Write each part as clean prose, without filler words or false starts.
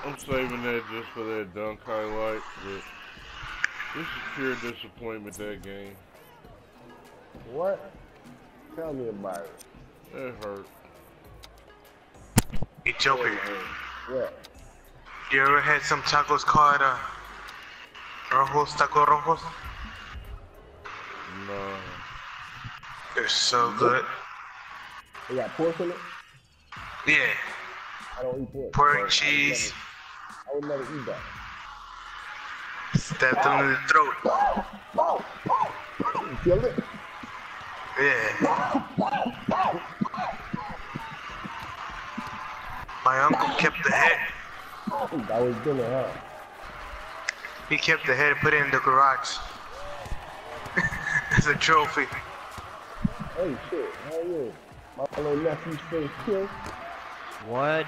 I'm saving that just for that dunk highlight, but this is pure disappointment, that game. What? Tell me about it. That hurt. Hey, Joker, Yeah. you ever had some tacos called Rojos Taco Rojos? No. They're so good. They got pork in it? Yeah, I don't eat pork. pork, so cheese, I would never eat that. stab them in the throat. You killed it? Yeah. My uncle kept the head. That was dinner, huh? He kept the head, put it in the garage. As a trophy. Hey, shit. How are you? My little nephew's first kill. What?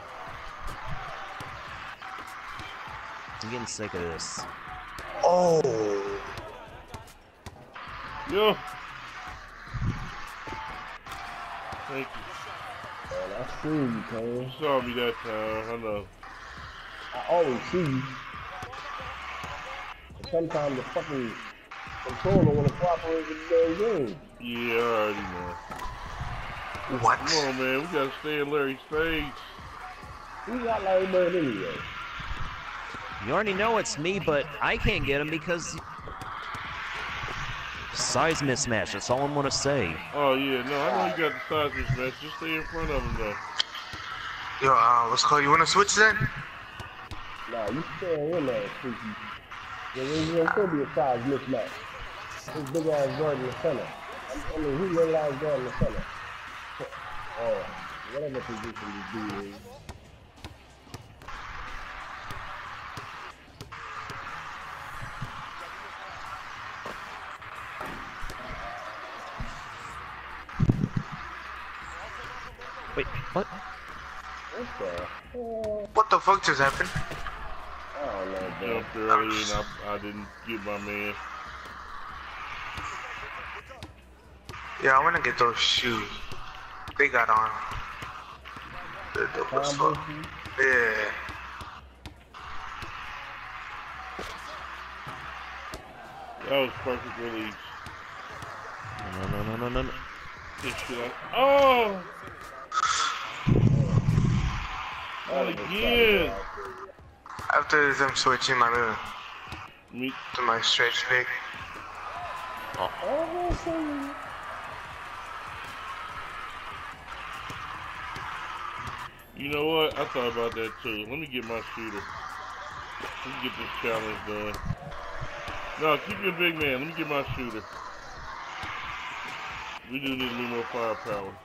I'm getting sick of this. Oh. Yo. Thank you. Man, I seen you, Kane. You saw me that time, I know. I always see you. But sometimes the fucking controller don't want to cooperate with the damn game. Yeah, I already know. What? Come on, man. We gotta stay in Larry's face. Who got Larry Bird anyway? You already know it's me, but I can't get him because size mismatch. That's all I'm gonna say. Oh, yeah. No, I know you got the size mismatch. Just stay in front of him, though. Yo, what's called? You wanna switch then? Nah, you stay in there, freaky. There's gonna be a size mismatch. This big ass guard in the center. I mean, who little ass guard in the center? Oh, whatever position you do is. Wait, what? What the fuck just happened? I don't know, bro. Jumped early and I didn't get my man. Yeah, I wanna get those shoes. They got on. The what's up? Yeah. That was perfect release. No. This shit out. Oh! Not again! After this, I'm switching my Me. to my stretch leg. You know what? I thought about that too. Let me get my shooter. Let me get this challenge done. No, keep your big man. Let me get my shooter. We do need a little more firepower.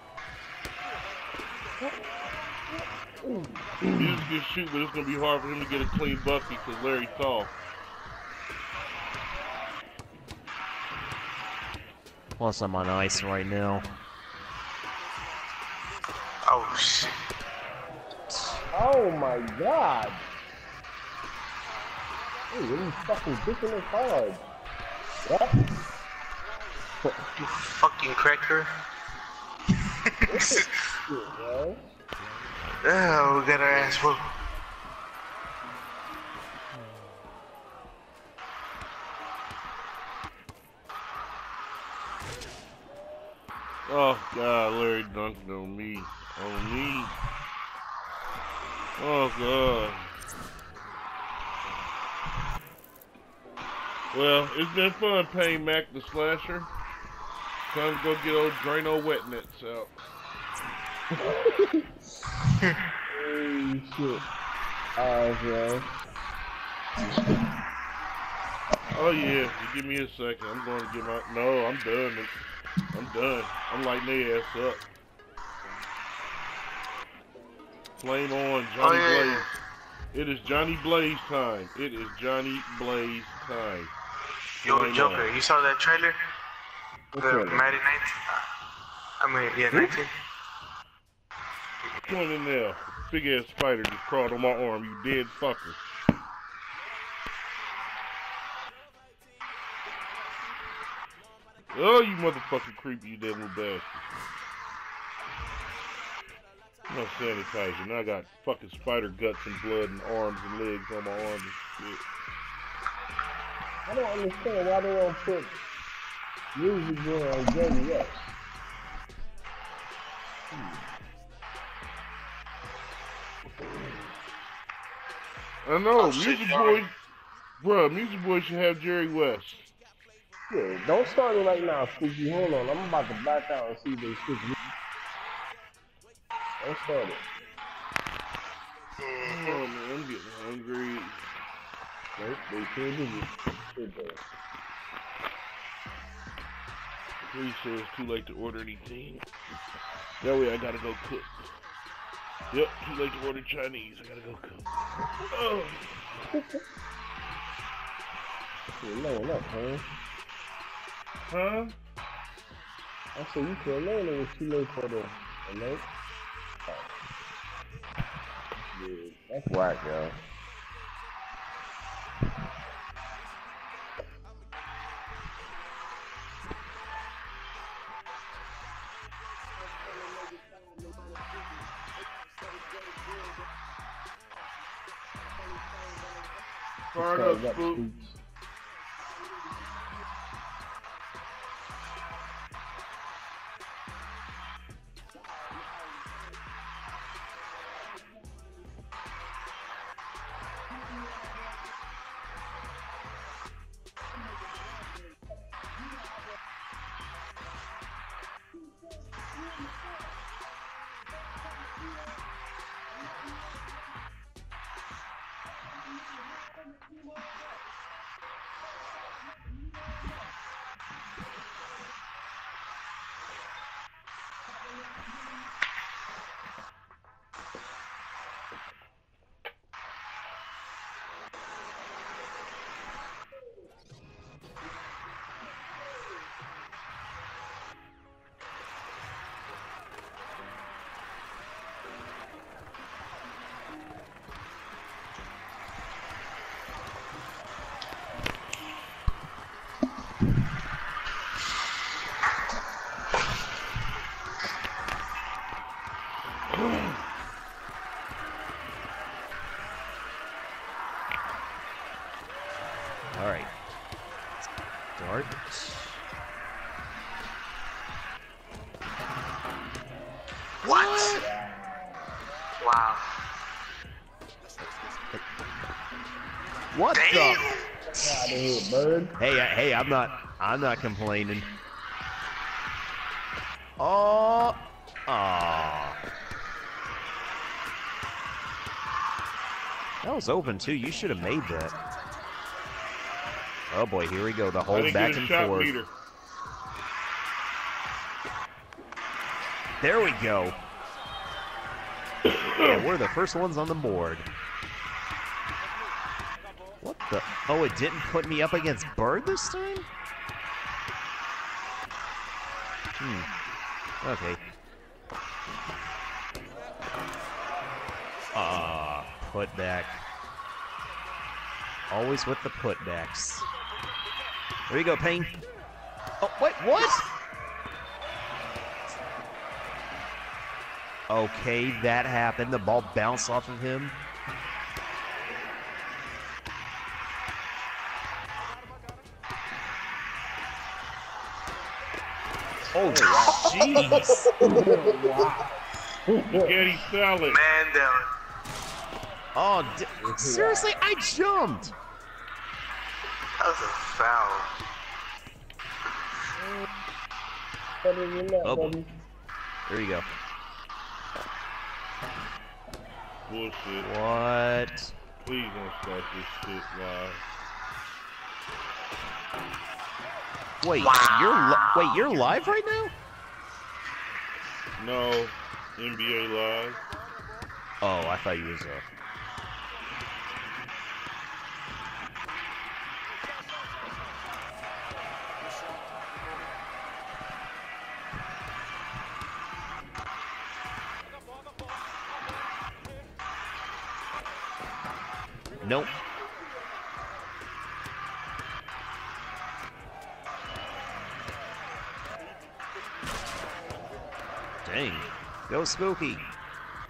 He just can shoot, but it's going to be hard for him to get a clean bucket because Larry's tall. Plus, I'm on ice right now. Oh shit. Oh my god! Hey, really fucking dicking this hard. What? You fucking cracker. Shit, bro. Oh, we got our ass whooped. Oh god, Larry dunked on me. On me. Oh god. Well, it's been fun paying Mac the Slasher. Time to go get old Drano Wetnets out. Holy shit. Alright, bro. Oh yeah, you give me a second. I'm going to get my... No, I'm done. I'm done. I'm lighting their ass up. Flame on, Johnny Blaze. It is Johnny Blaze time. It is Johnny Blaze time. Yo, Flame Joker, on. you saw that trailer? The Madden 19? I mean, yeah, 19. Come on in there. Big ass spider just crawled on my arm, you dead fucker. Oh, you motherfucking creep, you dead little bastard. No sanitizer. Now I got fucking spider guts and blood and arms and legs on my arms and shit. I don't understand why they don't put Music Boy on Jay West. I know, Oh, shit, Music Johnny. Boy, bruh, Music Boy should have Jerry West. Yeah, don't start it right now, Spooky. Hold on, I'm about to back out and see if they switch. Don't start it. Oh man, I'm getting hungry. Nope, they sure did it. Shit, though. Please say it's too late to order anything. That way I gotta go cook. Yep, too late to order Chinese. I gotta go cook. Oh. You're laying up, huh? Huh? I said you can't learn it was too late for the nope. Yeah, that's whack, yo. Fired up, Spook. All right. Start. What? Wow. What Damn. the? Out of here, bird. Hey, I'm not complaining. Oh. Aw. That was open too. You should have made that. Oh boy, here we go. The I hold didn't back get a and shot forth. meter. There we go. Yeah, we're the first ones on the board. What the? Oh, it didn't put me up against Bird this time? Okay. Put back. Always with the putbacks. There you go, Payne. Oh, wait, what? Okay, that happened. The ball bounced off of him. Oh, jeez. Wow. Spaghetti salad. Man down. Oh, seriously? I jumped. That was a foul. Better than that, Oh, buddy. There you go. Bullshit. What? Please don't start this shit live. Wait, Wow. you're live right now? No. NBA Live. Oh, I thought you was Nope. Dang. Go Spooky.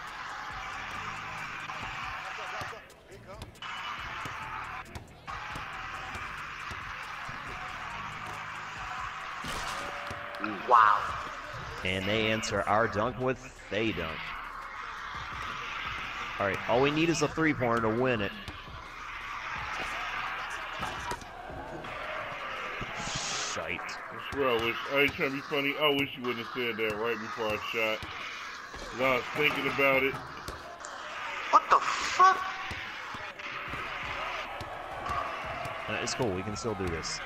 Wow. And they answer our dunk with they dunk. All right, all we need is a three-pointer to win it. Shite. I swear I ain't trying to be funny. I wish you wouldn't have said that right before I shot. 'Cause I was thinking about it. What the fuck? It's cool, we can still do this.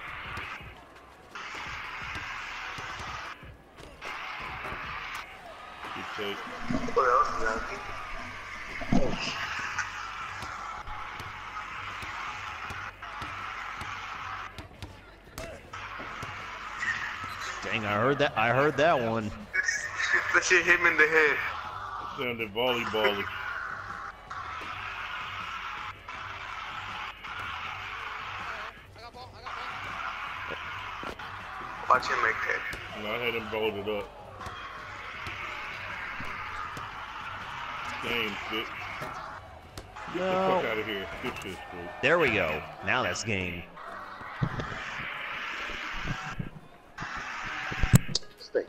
You take. What else is happening? Dang, I heard that one. That shit hit him in the head. It sounded volleyball. Watch him make that. And I had him bolted up. Game 6. Get the fuck out of here. Good shit, Screw. There we go. Now that's game. Stay.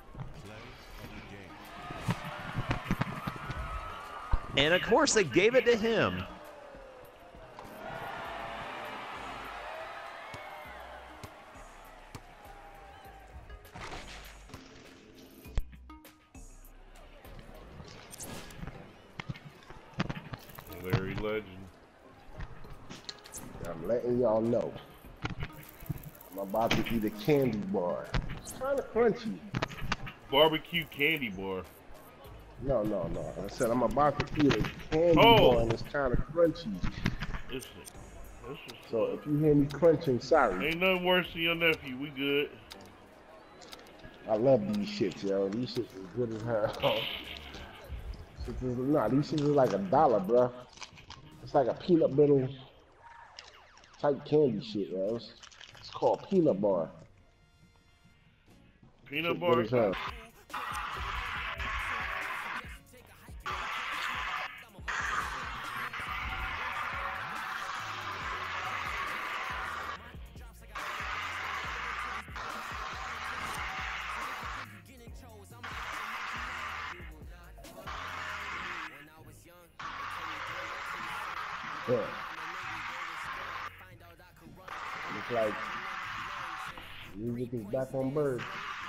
And of course they gave it to him. Larry Legend. I'm letting y'all know. I'm about to eat a candy bar. It's kind of crunchy. Barbecue candy bar. No. I said I'm about to eat a candy Oh. bar and it's kind of crunchy. This is So if you hear me crunching, sorry. ain't nothing worse than your nephew. We good. I love these shits, yo. These shits is good as hell. These shits is like $1, bro. It's like a peanut brittle type candy shit, yo. It's called peanut bar. Peanut Shit bar. good as hell. Yeah. Looks like music is back on Bird.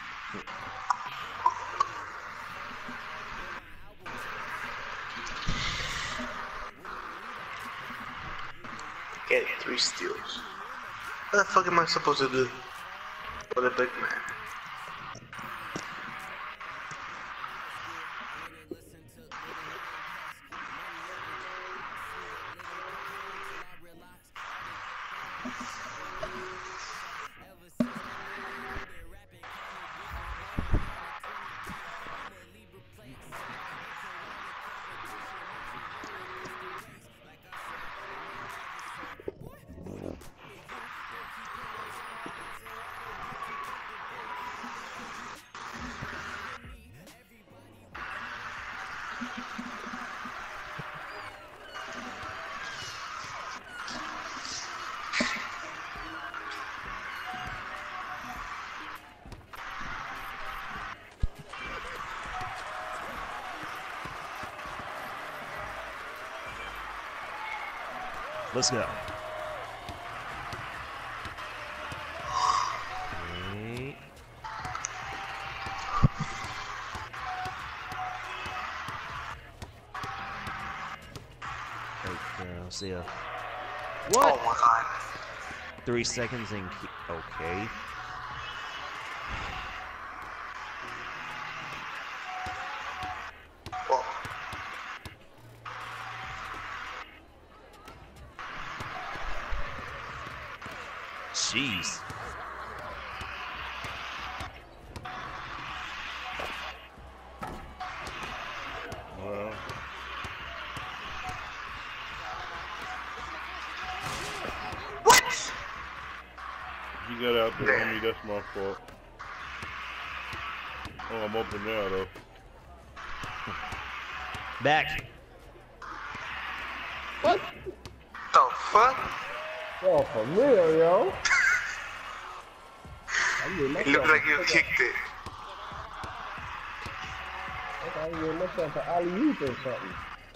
Get 3 steals. What the fuck am I supposed to do for the big man? Let's go. Okay. I'll see ya. What? Oh my god. 3 seconds and okay. Whoa. Jeez. Well. What? You got out there, homie. That's my fault. Oh, I'm open now, though. Back. What? The fuck? Oh, for real, yo. It looked like you kicked it. I gave myself an alley-oop or something.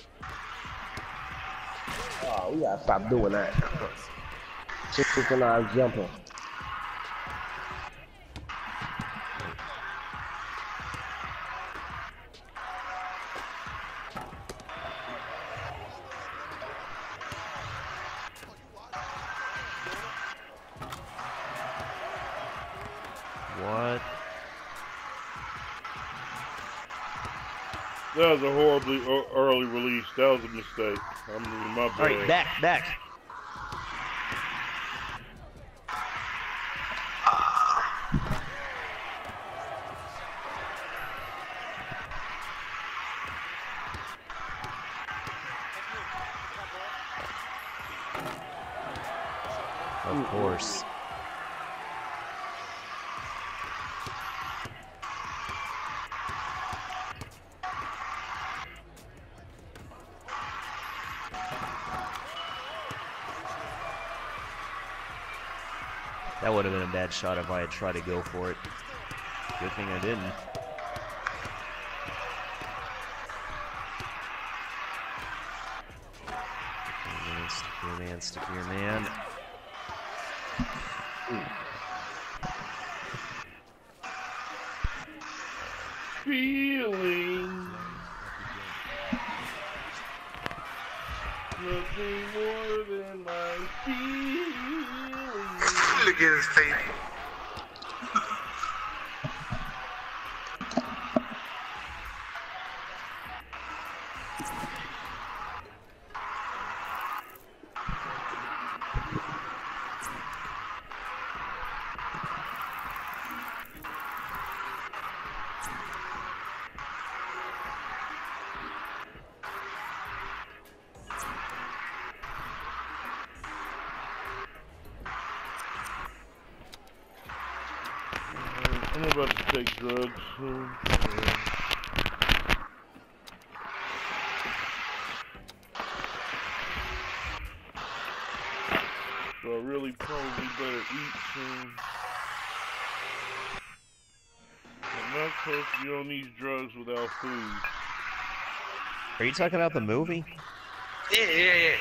Oh, we gotta stop doing that. Synchronized jumping. What? That was a horribly early release. That was a mistake. I mean, my bad. All right, back. Of course. That would have been a bad shot if I had tried to go for it. Good thing I didn't. Stick your man. Feeling nothing more than my feelings. Look at his face. I'm about to take drugs soon. So I really probably better eat soon. I'm not supposed to be on these drugs without food. Are you talking about the movie? Yeah.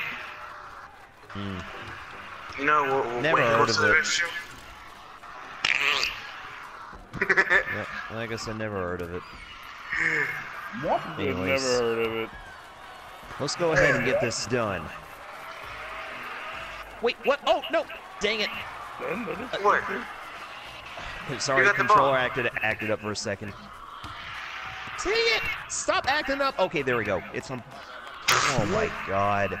You know what? Never heard of it. Show? Yeah, like I said, never heard of it. I've never Anyways, heard of it. let's go ahead and get this done. Wait, what? Oh, no! Dang it! What? Sorry, You got the controller ball. acted up for a second. Dang it! Stop acting up! Okay, there we go. It's on... Oh my god.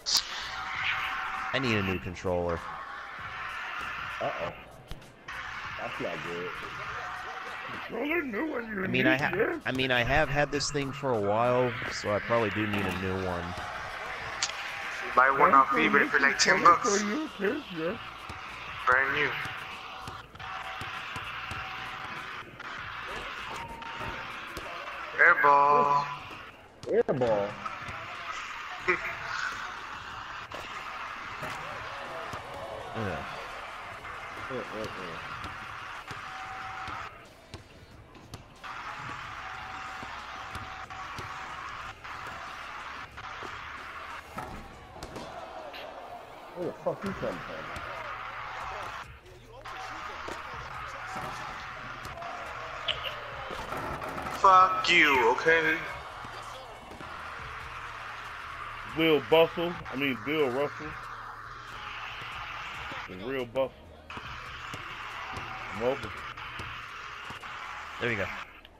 I need a new controller. Uh-oh. That's not good. Controller new one you I mean, I have had this thing for a while, so I probably do need a new one. Buy one off eBay for like $10. Yeah. Brand new. Airball. Airball. Ugh. Where the fuck you come from? Fuck you, okay? Bill Russell. The real Bustle. I'm open. There you go.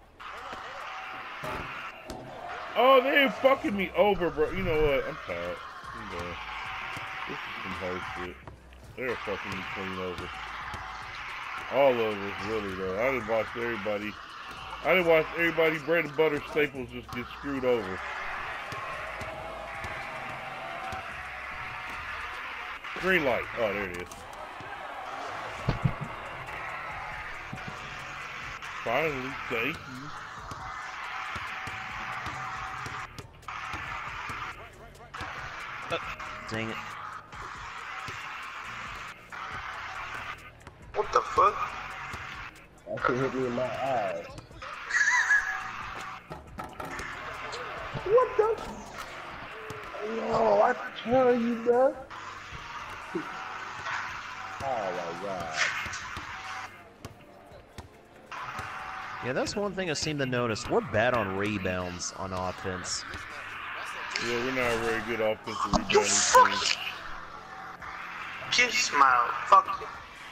Oh, they ain't fucking me over, bro. You know what? I'm tired. I'm done. This is some whole shit. They're fucking me clean over. All of us, really, though. I didn't watch everybody bread and butter staples just get screwed over. Green light. Oh, there it is. Finally, thank you. Dang it. What the fuck? That shit hit me in my eyes. What the? Oh, I tell you, bro. Oh my god. Yeah, that's one thing I seem to notice. We're bad on rebounds on offense. Yeah, we're not a very good offensive rebounding You team. fucking kiss my fucking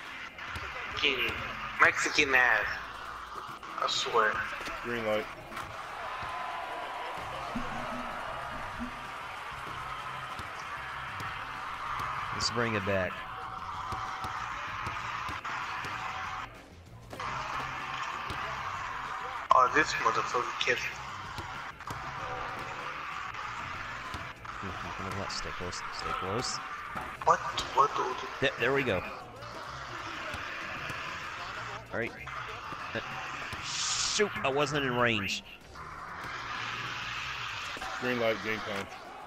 Mexican ass. I swear. Green light. Let's bring it back. Oh, this motherfucker kissed me. Stay close. Stay close. What? There we go. All right. Shoot! I wasn't in range. Green light, game time.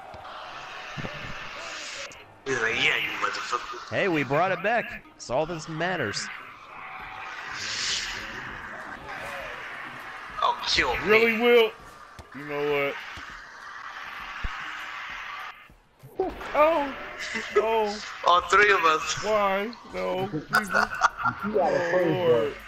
He's like, yeah, you motherfucker. Hey, we brought it back. That's all that matters. Oh, kill me. Really, Will? You know what? Oh! Oh! All three of us. Why? No. Jesus. You gotta praise Lord.